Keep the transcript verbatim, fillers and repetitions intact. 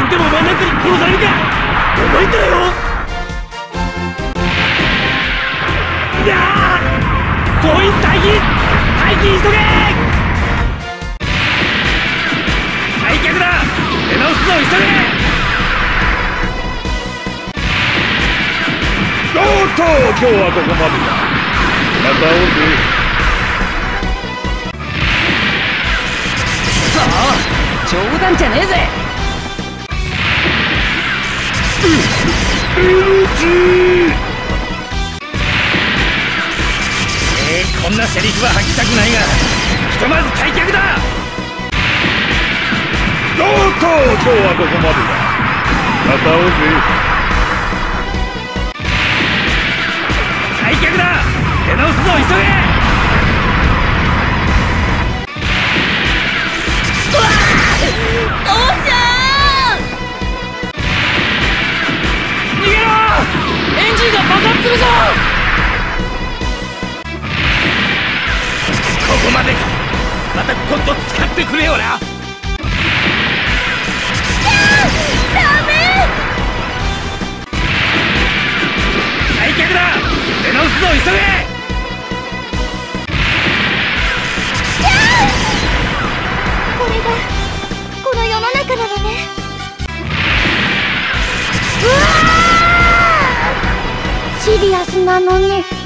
でもお前なんかに殺されるか。覚えてろよ。いやー、総員待機待機急げ。退却だ。出直すぞ急げ。 おっと、今日はここまでだ。また会おうぜ。 さあ、冗談じゃねえぜ。 エルジー。 えー、こんなセリフは吐きたくないが、ひとまず退却だ。 おっと、今日はここまでだ。また会おうぜ。 退却だ。出直すぞ急げ。うわー、父ちゃん逃げろ。エンジンが爆発するぞ。ここまでか。また今度使ってくれよな。ダメ。退却だ。出直すぞ急げ。 これがこの世の中なのね。うわー、シリアスなのね。